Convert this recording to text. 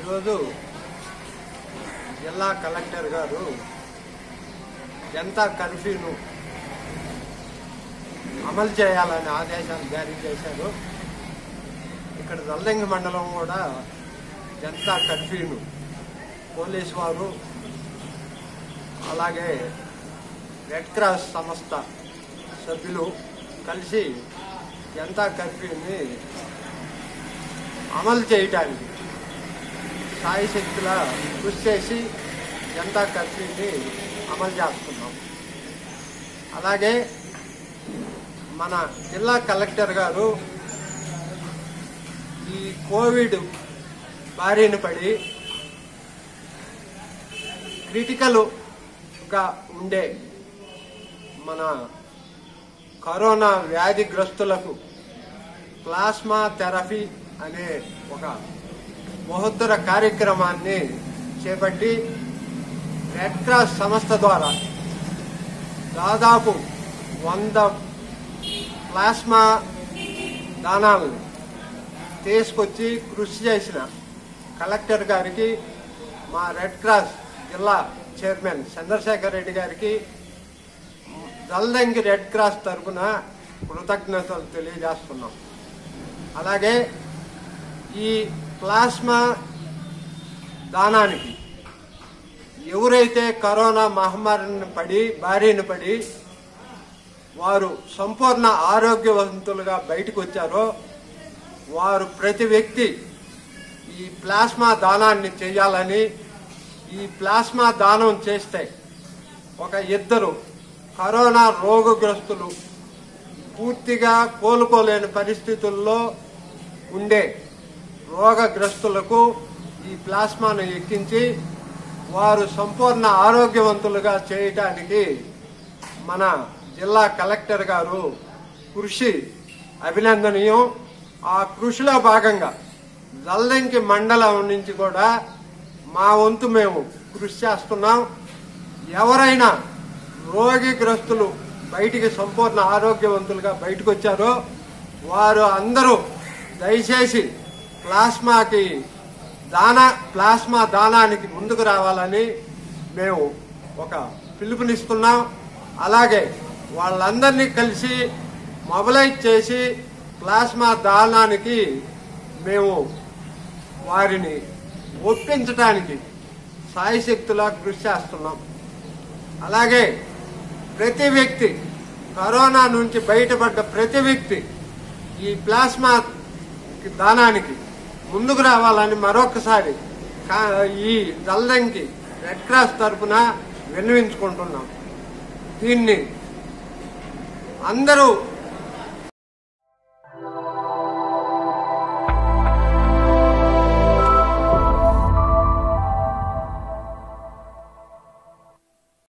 ఈరోజు జిల్లా కలెక్టర్ గారు జనతా కర్ఫ్యూను అమలు చేయాలని ఆదేశాలు జారీ చేశారు. ఇక్కడ జల్దంగి మండలం కూడా జనతా కర్ఫ్యూను పోలీసు వారు అలాగే రెడ్ క్రాస్ సంస్థ సభ్యులు కలిసి జనతా కర్ఫ్యూని అమలు చేయటానికి సాయశక్తులా కృషి చేసి జనతా కర్ఫ్యూని అమలు చేస్తున్నాం. అలాగే మన జిల్లా కలెక్టర్ గారు ఈ కోవిడ్ బారిన పడి క్రిటికల్గా ఉండే మన కరోనా వ్యాధిగ్రస్తులకు ప్లాస్మా థెరపీ అనే ఒక మహోత్తర కార్యక్రమాన్ని చేపట్టి రెడ్ క్రాస్ సంస్థ ద్వారా దాదాపు 100 ప్లాస్మా దానాలను తీసుకొచ్చి కృషి చేసిన కలెక్టర్ గారికి, మా రెడ్ క్రాస్ జిల్లా చైర్మన్ చంద్రశేఖర్ రెడ్డి గారికి జల్దంగి రెడ్ క్రాస్ తరఫున కృతజ్ఞతలు తెలియజేస్తున్నాం. అలాగే ఈ ప్లాస్మా దానానికి ఎవరైతే కరోనా మహమ్మారిని బారిన పడి వారు సంపూర్ణ ఆరోగ్యవంతులుగా బయటకు వచ్చారో వారు ప్రతి వ్యక్తి ఈ ప్లాస్మా దానాన్ని చేయాలని, ఈ ప్లాస్మా దానం చేస్తే ఒక 2 కరోనా రోగగ్రస్తులు పూర్తిగా కోలుకోలేని పరిస్థితుల్లో ఉండే రోగగ్రస్తులకు ఈ ప్లాస్మాను ఎక్కించి వారు సంపూర్ణ ఆరోగ్యవంతులుగా చేయటానికి మన జిల్లా కలెక్టర్ గారు కృషి అభినందనీయం. ఆ కృషిలో భాగంగా జల్దంకి మండలం నుంచి కూడా మా వంతు మేము కృషి చేస్తున్నాం. ఎవరైనా రోగిగ్రస్తులు బయటికి సంపూర్ణ ఆరోగ్యవంతులుగా బయటకు వచ్చారో వారు అందరూ దయచేసి ప్లాస్మా దానానికి ముందుకు రావాలని మేము ఒక పిలుపునిస్తున్నాం. అలాగే వాళ్ళందరినీ కలిసి మొబిలైజ్ చేసి ప్లాస్మా దానానికి మేము వారిని ఒప్పించడానికి సాయశక్తులా కృషి చేస్తున్నాం. అలాగే ప్రతి వ్యక్తి, కరోనా నుంచి బయటపడ్డ ప్రతి వ్యక్తి ఈ ప్లాస్మా దానానికి ముందుకు రావాలని మరొకసారి ఈ జల్దంకి రెడ్ క్రాస్ తరఫున విన్నవించుకుంటున్నాం. దీన్ని అందరూ